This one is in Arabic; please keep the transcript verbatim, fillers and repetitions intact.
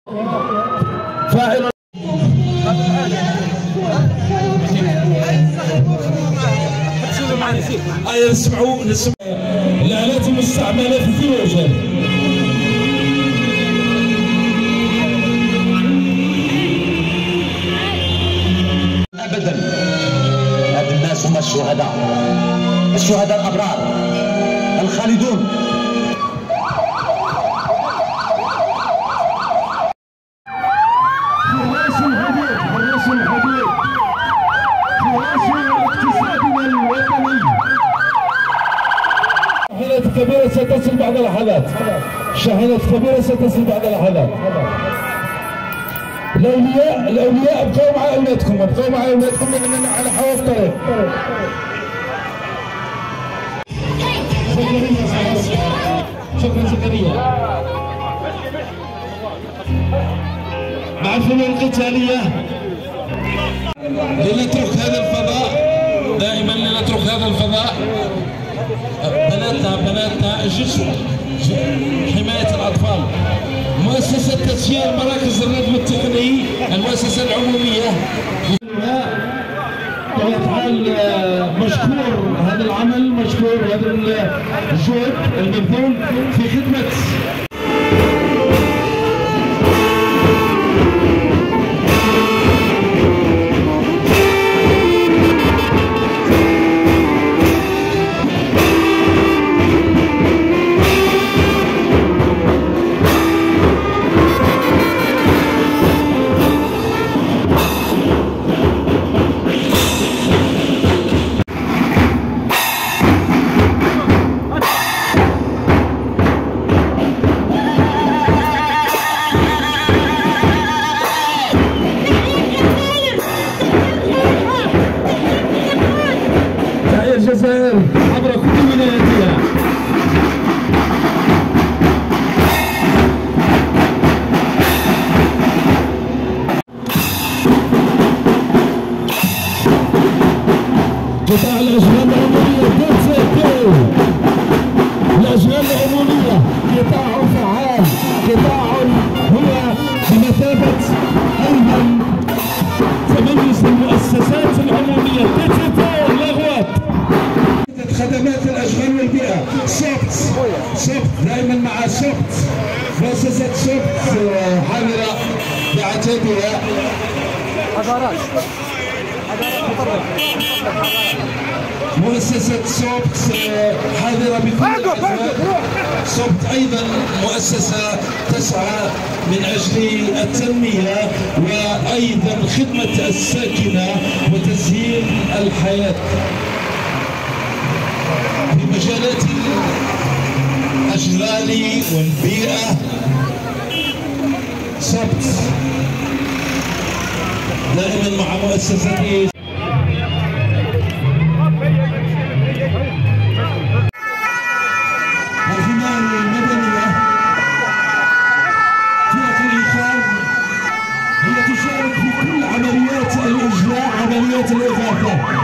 فاعل نسمعوا نسمع الآلات المستعملة في الثلوج. أبدا، هذا الناس هم الشهداء، الشهداء الأبرار الخالدون. حراس الحدود، حراس الحدود، حراس اقتصادنا الوطني. شاحنات كبيرة ستصل بعد لحظات، شاحنات كبيرة ستصل بعد لحظات. الأولياء الأولياء ابقوا مع أولادكم، ابقوا مع أولادكم لأننا على حواف طريق. شكرا زكريا. مع الفنون القتالية لنترك هذا الفضاء، دائما لنترك هذا الفضاء. بناتنا بناتنا جسوا حماية الأطفال. مؤسسة تسيير مراكز الردم التقني، المؤسسة العمومية. بطبيعة الحال مشكور هذا العمل، مشكور هذا الجهد المبذول في خدمة الجزائر عبر كل ولاياتها. قطاع الأجهزة العمومية بيتسكو، الأجهزة العمومية قطاع فعال، قطاع هو بمثابة أيضا تميز المؤسسات العمومية بيتسكو الأغواط. خدمات الاشغال والبيئه سوفت سوفت دائما مع سوفت، مؤسسه سوفت حاضره بعتابها. حضارات مؤسسه سوفت حاضره بكل. سوفت ايضا مؤسسه تسعى من اجل التنميه وايضا خدمه الساكنه وتسهيل الحياه في مجالات الأشغال والبيئة. سبت دائما مع مؤسسته. الحماية المدنية فئة الإخاء هي تشارك في كل عمليات الإجلاء، عمليات الإغاثة.